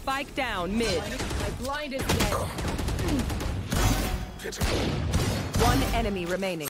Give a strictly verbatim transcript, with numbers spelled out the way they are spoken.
Spike down mid. My blind is dead. One enemy remaining.